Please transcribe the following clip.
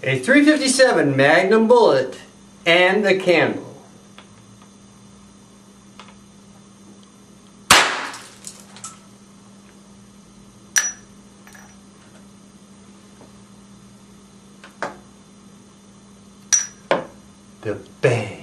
A .357 Magnum bullet and a candle. The bang.